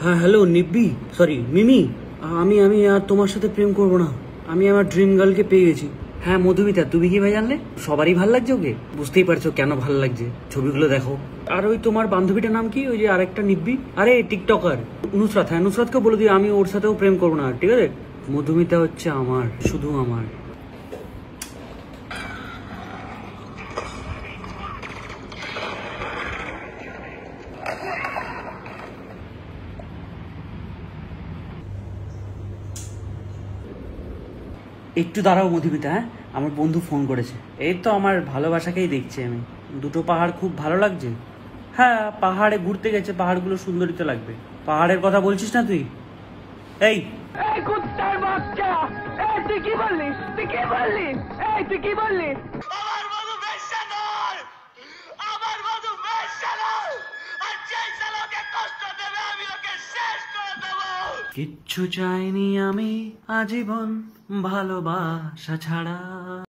হ্যাঁ hello নিব্বি, sorry মিমি। আমি আমি আর তোমার সাথে প্রেম করব না। আমি আমার ড্রিম গার্লকে পেয়ে গেছি। হ্যাঁ মধুমিতা, তুমি কি ভাই জানলে? সবারই ভাল লাগছে ওকে, বুঝতেই পারছো কেন ভাল লাগছে, ছবিগুলো দেখো। আর ওই তোমার বান্ধবীটার নাম কি, ওই যে আরেকটা নিব্বি, আরে টিকটকার নুসরাত, হ্যাঁ নুসরাতকে বলে দিও আমি ওর সাথেও প্রেম করবো না, ঠিক আছে? মধুমিতা হচ্ছে আমার, শুধু আমার। একটু দাঁড়াও মধুমিতা, হ্যাঁ আমার বন্ধু ফোন করেছে। এই তো আমার ভালোবাসাকেই দেখছি আমি। দুটো পাহাড় খুব ভালো লাগছে। হ্যাঁ পাহাড়ে ঘুরতে গেছে, পাহাড়গুলো সুন্দরই তো লাগবে। পাহাড়ের কথা বলছিস না তুই? এই এই কুত্তার বাচ্চা, এই তুই কি বললি? তুই কি বললি? এই তুই কি বললি? আমার বধু বেশ্যা নয়, আমার বধু বেশ্যা নয়, আর যেই শালাকে কষ্ট দেবে আমি ওকে শেষ করে দেবো। কিচ্ছু চাইনি আমি আজীবন ভালোবাসা ছাড়া।